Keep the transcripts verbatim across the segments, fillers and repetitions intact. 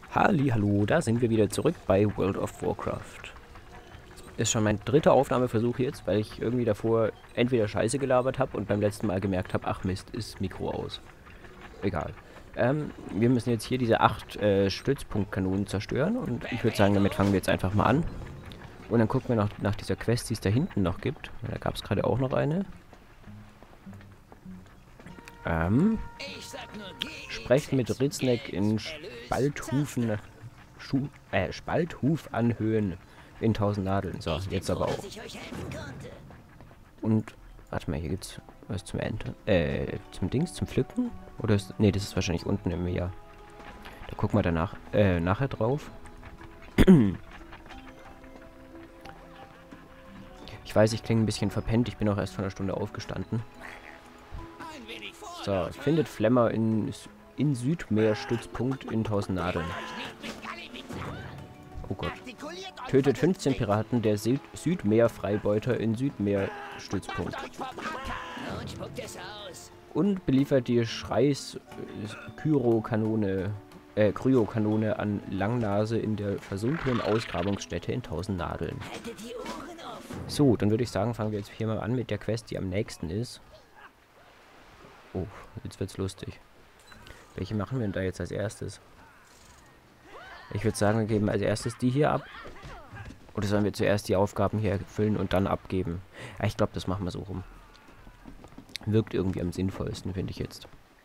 Hallo, da sind wir wieder zurück bei World of Warcraft. Ist schon mein dritter Aufnahmeversuch jetzt, weil ich irgendwie davor entweder Scheiße gelabert habe und beim letzten Mal gemerkt habe, ach Mist, ist Mikro aus. Egal. Ähm, wir müssen jetzt hier diese acht äh, Stützpunktkanonen zerstören und ich würde sagen, damit fangen wir jetzt einfach mal an. Und dann gucken wir noch nach dieser Quest, die es da hinten noch gibt. Da gab es gerade auch noch eine. Ähm, sprecht mit Ritzneck in Spalthufen, Schu äh, Spalthuf anhöhen in tausend Nadeln. So, jetzt aber auch. Und, warte mal, hier gibt's was zum Enten, äh, zum Dings, zum Pflücken? Oder ist, nee, das ist wahrscheinlich unten im Meer. Da gucken wir danach, äh, nachher drauf. Ich weiß, ich klinge ein bisschen verpennt, ich bin auch erst vor einer Stunde aufgestanden. So, findet Flemmer in, in Südmeer-Stützpunkt in tausend Nadeln. Oh Gott. Tötet fünfzehn Piraten der Süd Südmeer-Freibeuter in Südmeer-Stützpunkt. Und beliefert die Schreis-Kyro-Kanone, äh, Kryo-Kanone an Langnase in der versunkenen Ausgrabungsstätte in tausend Nadeln. So, dann würde ich sagen, fangen wir jetzt hier mal an mit der Quest, die am nächsten ist. Oh, jetzt wird's lustig. Welche machen wir denn da jetzt als erstes? Ich würde sagen, wir geben als erstes die hier ab. Oder sollen wir zuerst die Aufgaben hier erfüllen und dann abgeben? Ja, ich glaube, das machen wir so rum. Wirkt irgendwie am sinnvollsten, finde ich jetzt.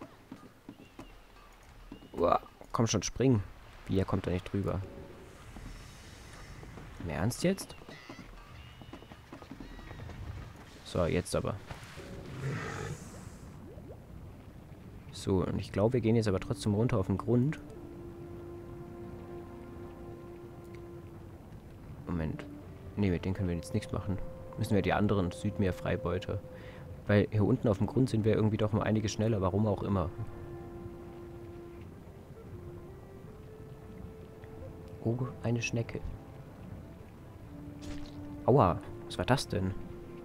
Uah, komm schon, spring. Wie, er kommt da nicht drüber. Im Ernst jetzt? So, jetzt aber. So, und ich glaube, wir gehen jetzt aber trotzdem runter auf den Grund. Moment. Ne, mit denen können wir jetzt nichts machen. Müssen wir die anderen Südmeer-Freibeuter. Weil hier unten auf dem Grund sind wir irgendwie doch um einiges schneller, warum auch immer. Oh, eine Schnecke. Aua, was war das denn?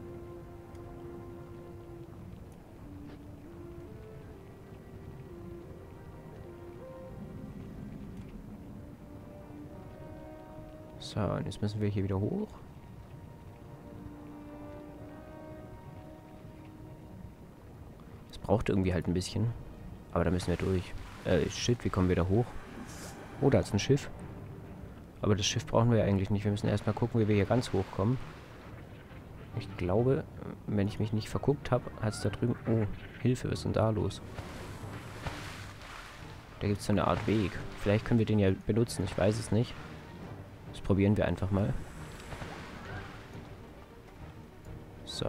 So, und jetzt müssen wir hier wieder hoch. Das braucht irgendwie halt ein bisschen. Aber da müssen wir durch. Äh, shit, wie kommen wir da hoch? Oh, da ist ein Schiff. Aber das Schiff brauchen wir ja eigentlich nicht. Wir müssen erstmal gucken, wie wir hier ganz hoch kommen. Ich glaube, wenn ich mich nicht verguckt habe, hat es da drüben... Oh, Hilfe, was ist denn da los? Da gibt es so eine Art Weg. Vielleicht können wir den ja benutzen, ich weiß es nicht. Das probieren wir einfach mal. So.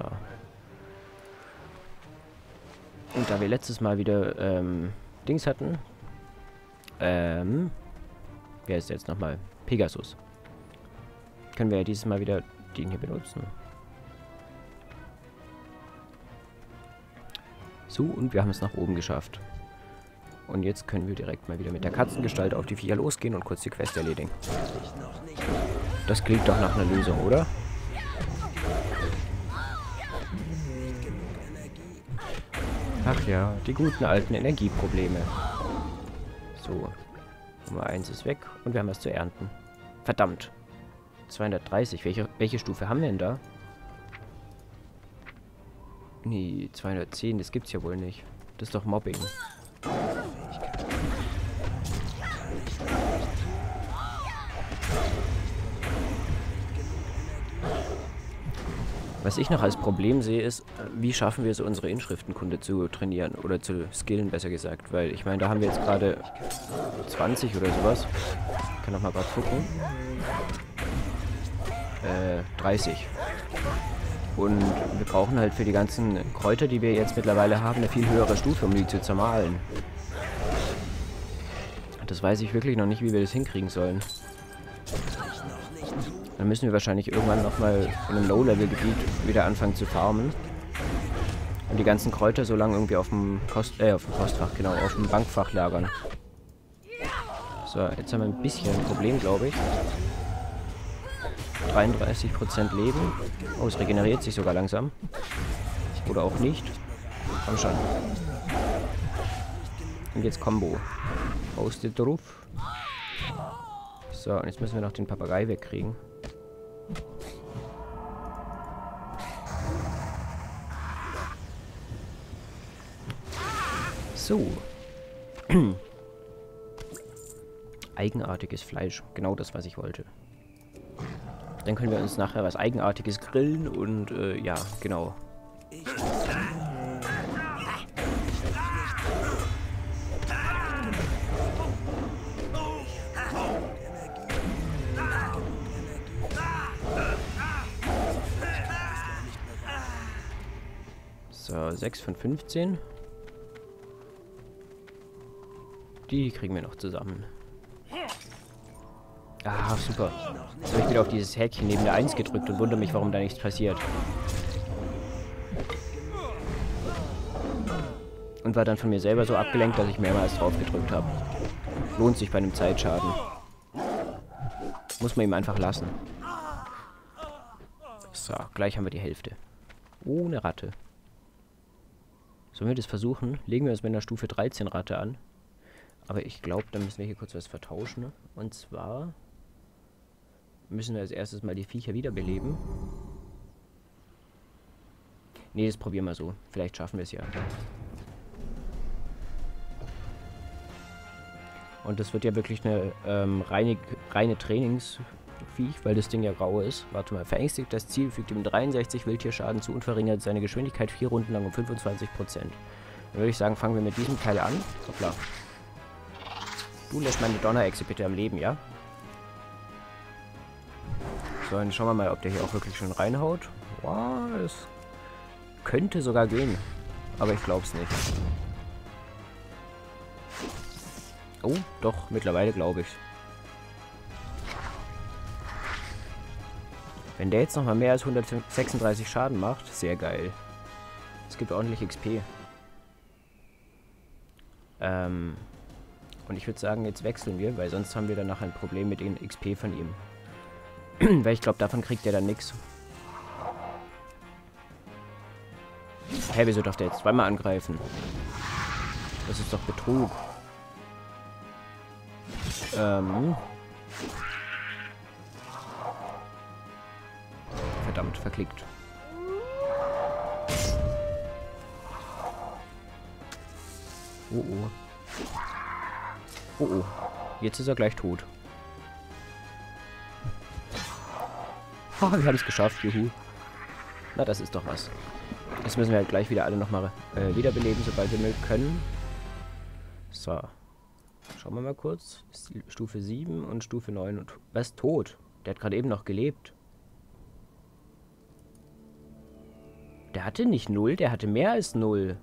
Und da wir letztes Mal wieder ähm, Dings hatten, ähm, wer ist jetzt nochmal? Pegasus. Können wir ja dieses Mal wieder den hier benutzen. So, und wir haben es nach oben geschafft. Und jetzt können wir direkt mal wieder mit der Katzengestalt auf die Viecher losgehen und kurz die Quest erledigen. Das klingt doch nach einer Lösung, oder? Ach ja, die guten alten Energieprobleme. So. Nummer eins ist weg und wir haben was zu ernten. Verdammt. zweihundertdreißig. Welche, welche Stufe haben wir denn da? Nee, zweihundertzehn. Das gibt's ja wohl nicht. Das ist doch Mobbing. Was ich noch als Problem sehe, ist, wie schaffen wir es, unsere Inschriftenkunde zu trainieren oder zu skillen, besser gesagt. Weil ich meine, da haben wir jetzt gerade zwanzig oder sowas. Ich kann noch mal gerade gucken. Äh, dreißig. Und wir brauchen halt für die ganzen Kräuter, die wir jetzt mittlerweile haben, eine viel höhere Stufe, um die zu zermahlen. Das weiß ich wirklich noch nicht, wie wir das hinkriegen sollen. Dann müssen wir wahrscheinlich irgendwann nochmal in einem Low-Level-Gebiet wieder anfangen zu farmen. Und die ganzen Kräuter so lange irgendwie auf dem Post, äh, auf dem Postfach, genau, auf dem Bankfach lagern. So, jetzt haben wir ein bisschen ein Problem, glaube ich. dreiunddreißig Prozent Leben. Oh, es regeneriert sich sogar langsam. Oder auch nicht. Komm schon. Und jetzt Combo. Aus dir drauf. So, und jetzt müssen wir noch den Papagei wegkriegen. So. Eigenartiges Fleisch. Genau das, was ich wollte. Dann können wir uns nachher was Eigenartiges grillen und, äh, ja, genau. So, sechs von fünfzehn. Die kriegen wir noch zusammen. Ah, super. Jetzt habe ich wieder auf dieses Häkchen neben der eins gedrückt und wundere mich, warum da nichts passiert. Und war dann von mir selber so abgelenkt, dass ich mehrmals drauf gedrückt habe. Lohnt sich bei einem Zeitschaden. Muss man ihm einfach lassen. So, gleich haben wir die Hälfte. Oh, eine Ratte. Sollen wir das versuchen? Legen wir es mit einer Stufe dreizehn Ratte an. Aber ich glaube, da müssen wir hier kurz was vertauschen. Und zwar müssen wir als erstes mal die Viecher wiederbeleben. Nee, das probieren wir so. Vielleicht schaffen wir es ja. Und das wird ja wirklich eine ähm, reine, reine Trainingsviech, weil das Ding ja grau ist. Warte mal, verängstigt das Ziel, fügt ihm dreiundsechzig Wildtierschaden zu und verringert seine Geschwindigkeit vier Runden lang um fünfundzwanzig Prozent. Dann würde ich sagen, fangen wir mit diesem Teil an. Hoppla. Du lässt meine Donnerechse bitte am Leben, ja? So, dann schauen wir mal, ob der hier auch wirklich schon reinhaut. Wow, das könnte sogar gehen. Aber ich glaube es nicht. Oh, doch, mittlerweile glaube ich. Wenn der jetzt nochmal mehr als hundertsechsunddreißig Schaden macht, sehr geil. Es gibt ordentlich X P. Ähm... Und ich würde sagen, jetzt wechseln wir, weil sonst haben wir danach ein Problem mit den X P von ihm. Weil ich glaube, davon kriegt er dann nichts. Hä, hey, wieso darf der jetzt zweimal angreifen? Das ist doch Betrug. Ähm. Verdammt, verklickt. Oh oh. Oh oh. Jetzt ist er gleich tot. Oh, wir haben es geschafft, juhu. Na, das ist doch was. Jetzt müssen wir halt gleich wieder alle nochmal äh, wiederbeleben, sobald wir können. So. Schauen wir mal kurz. Stufe sieben und Stufe neun. Und was? Tot? Der hat gerade eben noch gelebt. Der hatte nicht null, der hatte mehr als null.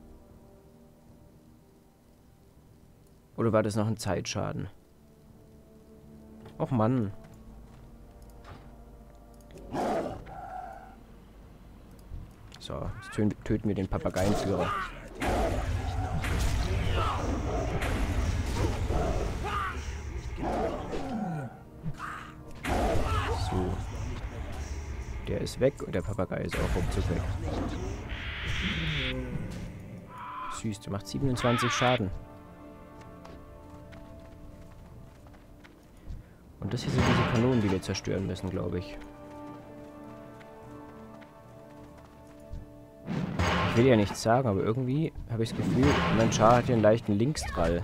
Oder war das noch ein Zeitschaden? Och Mann. So, jetzt töten wir den Papageienführer. So. Der ist weg und der Papagei ist auch ruckzuck weg. Süß, der macht siebenundzwanzig Schaden. Und das hier sind diese Kanonen, die wir zerstören müssen, glaube ich. Ich will ja nichts sagen, aber irgendwie habe ich das Gefühl, mein Char hat hier einen leichten Linkstrall.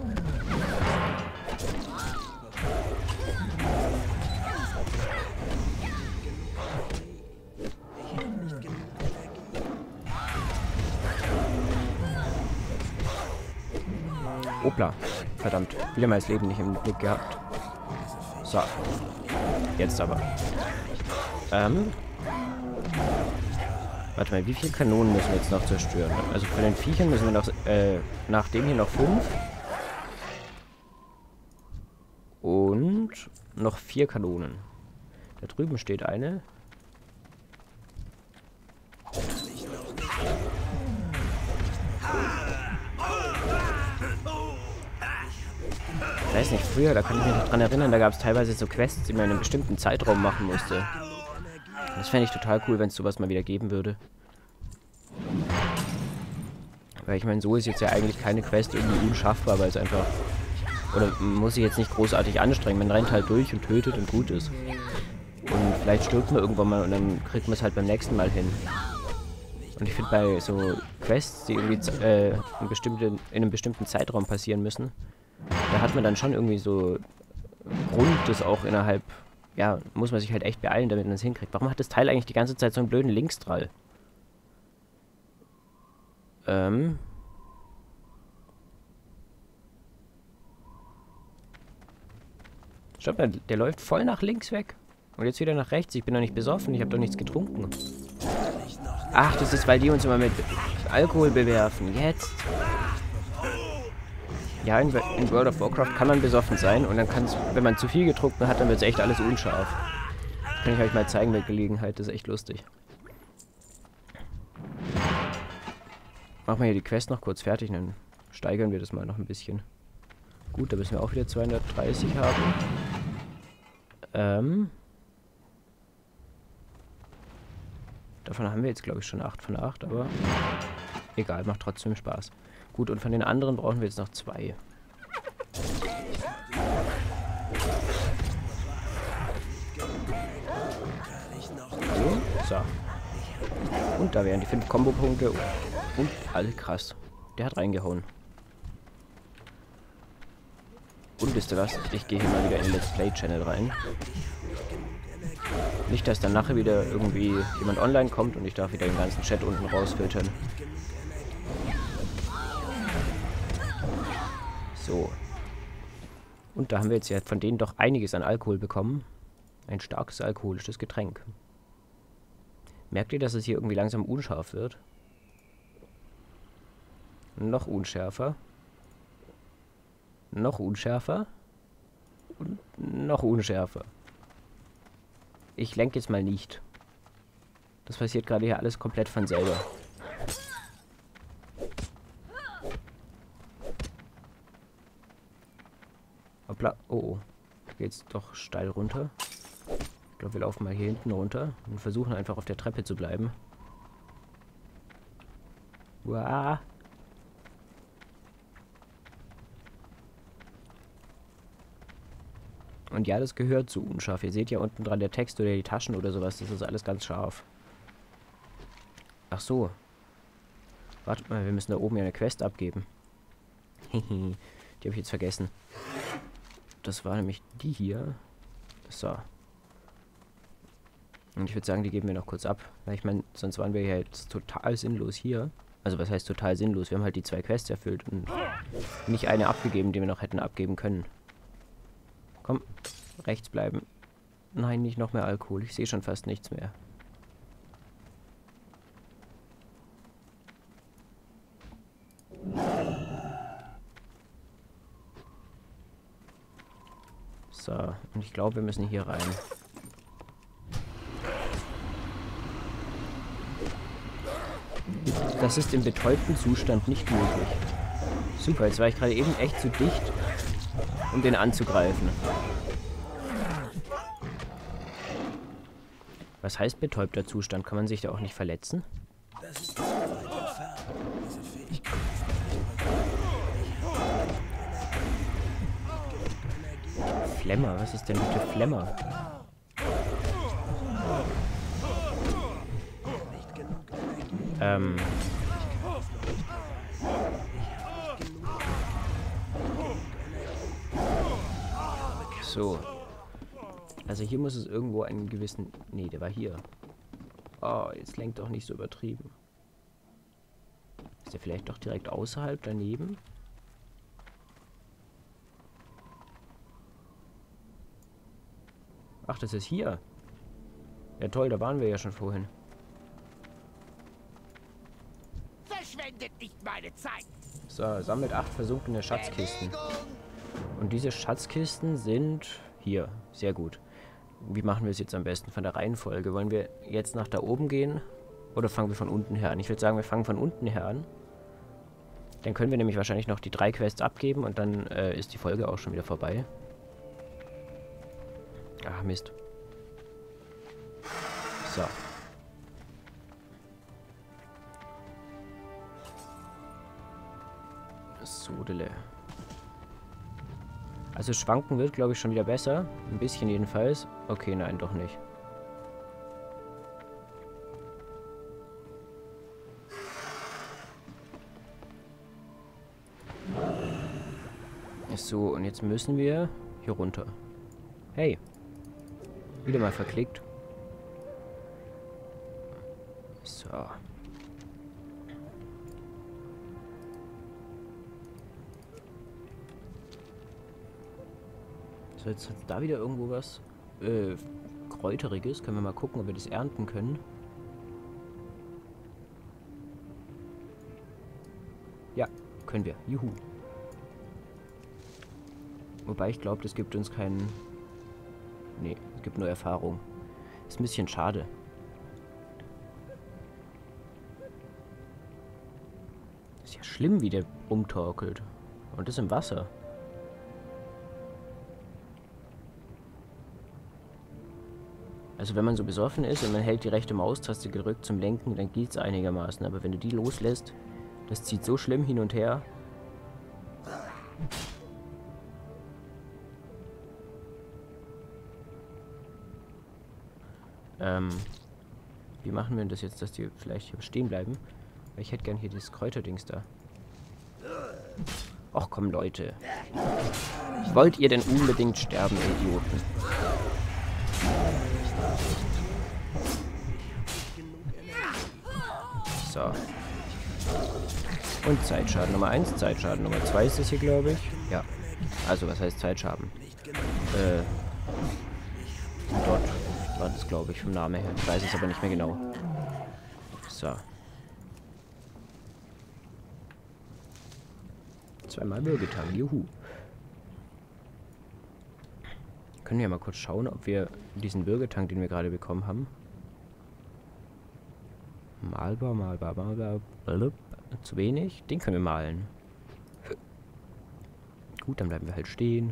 Hoppla. Verdammt. Wieder mal das Leben nicht im Blick gehabt. So. Jetzt aber. Ähm. Warte mal, wie viele Kanonen müssen wir jetzt noch zerstören? Also von den Viechern müssen wir noch, äh, nach dem hier noch fünf. Und noch vier Kanonen. Da drüben steht eine. Ich weiß nicht, früher, da kann ich mich noch dran erinnern, da gab es teilweise so Quests, die man in einem bestimmten Zeitraum machen musste. Das fände ich total cool, wenn es sowas mal wieder geben würde. Weil ich meine, so ist jetzt ja eigentlich keine Quest irgendwie unschaffbar, weil es einfach Oder man muss sich jetzt nicht großartig anstrengen. Man rennt halt durch und tötet und gut ist. Und vielleicht stirbt man irgendwann mal und dann kriegt man es halt beim nächsten Mal hin. Und ich finde bei so Quests, die irgendwie äh, in, bestimmte, in einem bestimmten Zeitraum passieren müssen, da hat man dann schon irgendwie so Grund, das auch innerhalb, ja, muss man sich halt echt beeilen, damit man es hinkriegt. Warum hat das Teil eigentlich die ganze Zeit so einen blöden Linkstrahl? Ähm... Schaut mal, der läuft voll nach links weg. Und jetzt wieder nach rechts. Ich bin doch nicht besoffen, ich habe doch nichts getrunken. Ach, das ist, weil die uns immer mit Alkohol bewerfen. Jetzt. Ja, in, in World of Warcraft kann man besoffen sein. Und dann kann es, wenn man zu viel getrunken hat, dann wird es echt alles unscharf. Das kann ich euch mal zeigen bei Gelegenheit. Das ist echt lustig. Machen wir hier die Quest noch kurz fertig. Dann steigern wir das mal noch ein bisschen. Gut, da müssen wir auch wieder zweihundertdreißig haben. Ähm. Davon haben wir jetzt, glaube ich, schon acht von acht, aber egal, macht trotzdem Spaß. Gut, und von den anderen brauchen wir jetzt noch zwei. So, so. Und da wären die fünf Kombopunkte. Und alle krass. Der hat reingehauen. Und wisst ihr was? Ich gehe hier mal wieder in den Let's Play Channel rein. Nicht, dass dann nachher wieder irgendwie jemand online kommt und ich darf wieder den ganzen Chat unten rausfiltern. So. Und da haben wir jetzt ja von denen doch einiges an Alkohol bekommen. Ein starkes alkoholisches Getränk. Merkt ihr, dass es hier irgendwie langsam unscharf wird? Noch unschärfer. Noch unschärfer. Und noch unschärfer. Ich lenke jetzt mal nicht. Das passiert gerade hier alles komplett von selber. Hoppla. Oh, oh. Da geht's doch steil runter. Ich glaube, wir laufen mal hier hinten runter und versuchen einfach auf der Treppe zu bleiben. Uah. Und ja, das gehört zu unscharf. Ihr seht ja unten dran der Text oder die Taschen oder sowas. Das ist alles ganz scharf. Ach so. Wartet mal, wir müssen da oben ja eine Quest abgeben. Die habe ich jetzt vergessen. Das war nämlich die hier. So. Und ich würde sagen, die geben wir noch kurz ab. Weil ich meine, sonst waren wir ja jetzt total sinnlos hier. Also was heißt total sinnlos? Wir haben halt die zwei Quests erfüllt und nicht eine abgegeben, die wir noch hätten abgeben können. Komm, rechts bleiben. Nein, nicht noch mehr Alkohol. Ich sehe schon fast nichts mehr. So, und ich glaube, wir müssen hier rein. Das ist im betäubten Zustand nicht möglich. Super, jetzt war ich gerade eben echt zu dicht, um den anzugreifen. Was heißt betäubter Zustand? Kann man sich da auch nicht verletzen? Flemmer, was ist denn bitte Flemmer? Ähm. So. Also hier muss es irgendwo einen gewissen... Nee, der war hier. Oh, jetzt lenkt doch nicht so übertrieben. Ist der vielleicht doch direkt außerhalb daneben? Ach, das ist hier. Ja toll, da waren wir ja schon vorhin. Verschwendet nicht meine Zeit. So, sammelt acht versunkene Schatzkisten. Und diese Schatzkisten sind hier. Sehr gut. Wie machen wir es jetzt am besten von der Reihenfolge? Wollen wir jetzt nach da oben gehen? Oder fangen wir von unten her an? Ich würde sagen, wir fangen von unten her an. Dann können wir nämlich wahrscheinlich noch die drei Quests abgeben und dann äh, ist die Folge auch schon wieder vorbei. Ach, Mist. So. Sodele. Also schwanken wird, glaube ich, schon wieder besser. Ein bisschen jedenfalls. Okay, nein, doch nicht. So, und jetzt müssen wir hier runter. Hey. Wieder mal verklickt. So. So, jetzt hat da wieder irgendwo was äh, Kräuteriges. Können wir mal gucken, ob wir das ernten können. Ja, können wir. Juhu. Wobei ich glaube, das gibt uns keinen... Nee, es gibt nur Erfahrung. Ist ein bisschen schade. Ist ja schlimm, wie der rumtorkelt. Und das im Wasser. Also wenn man so besoffen ist und man hält die rechte Maustaste gedrückt zum Lenken, dann geht es einigermaßen. Aber wenn du die loslässt, das zieht so schlimm hin und her. Ähm, wie machen wir das jetzt, dass die vielleicht hier stehen bleiben? Weil ich hätte gern hier dieses Kräuterdings da. Och komm, Leute. Wollt ihr denn unbedingt sterben, Idioten? So. Und Zeitschaden Nummer eins, Zeitschaden Nummer zwei ist das hier, glaube ich. Ja. Also, was heißt Zeitschaden? Äh. Dort war das, glaube ich, vom Namen her. Ich weiß es aber nicht mehr genau. So. Zweimal Würgetang, juhu. Können wir mal kurz schauen, ob wir diesen Würgetang, den wir gerade bekommen haben. Malbar, malbar, malbar. Blub, zu wenig. Den können wir malen. Gut, dann bleiben wir halt stehen.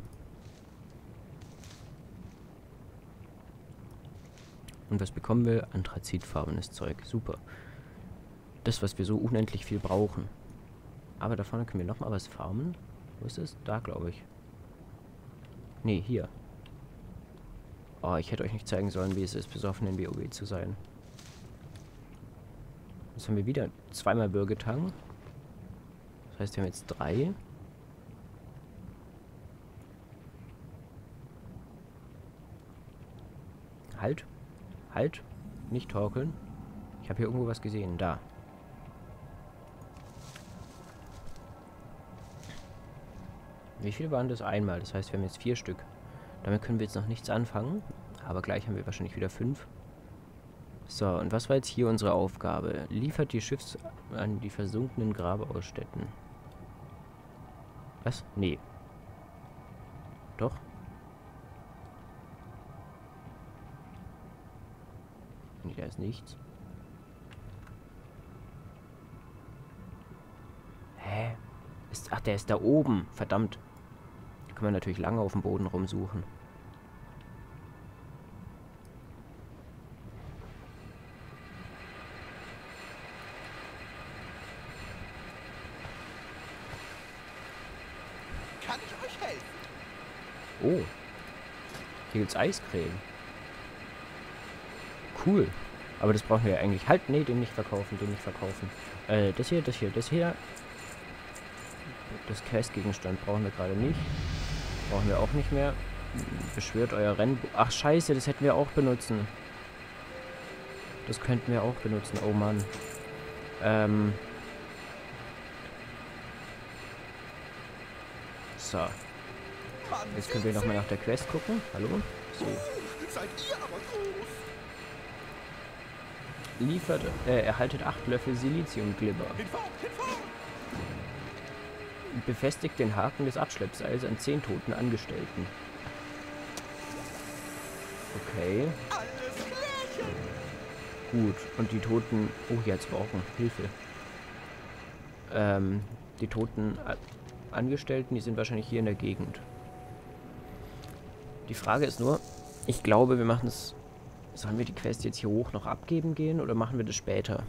Und was bekommen wir? Anthrazitfarbenes Zeug. Super. Das, was wir so unendlich viel brauchen. Aber da vorne können wir nochmal was farmen. Wo ist es? Da, glaube ich. Nee, hier. Oh, ich hätte euch nicht zeigen sollen, wie es ist, besoffen in WoW zu sein. Jetzt haben wir wieder zweimal Würgetang. Das heißt, wir haben jetzt drei. Halt. Halt. Nicht torkeln. Ich habe hier irgendwo was gesehen. Da. Wie viel waren das einmal? Das heißt, wir haben jetzt vier Stück. Damit können wir jetzt noch nichts anfangen. Aber gleich haben wir wahrscheinlich wieder fünf. So, und was war jetzt hier unsere Aufgabe? Liefert die Schiffs an die versunkenen Grabausstätten. Was? Nee. Doch? Nee, da ist nichts. Hä? Ist, ach, der ist da oben. Verdammt. Da kann man natürlich lange auf dem Boden rumsuchen. Kann ich euch helfen? Oh. Hier gibt's Eiscreme. Cool. Aber das brauchen wir ja eigentlich. Halt, nee, den nicht verkaufen, den nicht verkaufen. Äh, das hier, das hier, das hier. Das Questgegenstand brauchen wir gerade nicht. Brauchen wir auch nicht mehr. Beschwört euer Rennen... Ach, scheiße, das hätten wir auch benutzen. Das könnten wir auch benutzen. Oh Mann. Ähm... So. Jetzt können wir nochmal nach der Quest gucken. Hallo? So. Seid ihr aber groß. Liefert, äh, erhaltet acht Löffel Siliziumglibber. Befestigt den Haken des Abschleppseils an zehn toten Angestellten. Okay. Gut. Und die toten... Oh, jetzt brauchen Hilfe. Ähm, die toten Angestellten, die sind wahrscheinlich hier in der Gegend. Die Frage ist nur, ich glaube, wir machen es... Sollen wir die Quest jetzt hier hoch noch abgeben gehen oder machen wir das später?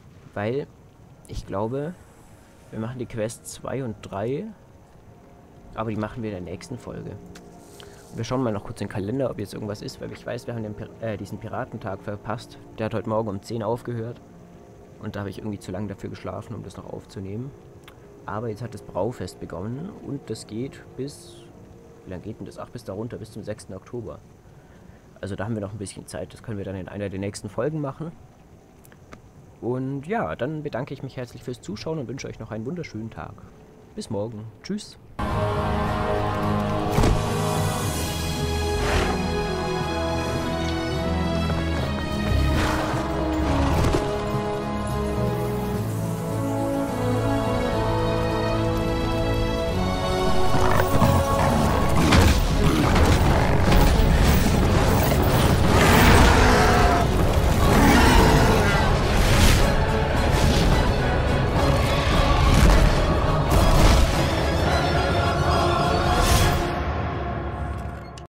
Weil, ich glaube, wir machen die Quest zwei und drei Aber die machen wir in der nächsten Folge. Wir schauen mal noch kurz in den Kalender, ob jetzt irgendwas ist, weil ich weiß, wir haben den Pir äh, diesen Piratentag verpasst. Der hat heute Morgen um zehn aufgehört. Und da habe ich irgendwie zu lange dafür geschlafen, um das noch aufzunehmen. Aber jetzt hat das Braufest begonnen und das geht bis... Wie lange geht denn das? Ach, bis darunter, bis zum sechsten Oktober. Also da haben wir noch ein bisschen Zeit. Das können wir dann in einer der nächsten Folgen machen. Und ja, dann bedanke ich mich herzlich fürs Zuschauen und wünsche euch noch einen wunderschönen Tag. Bis morgen. Tschüss.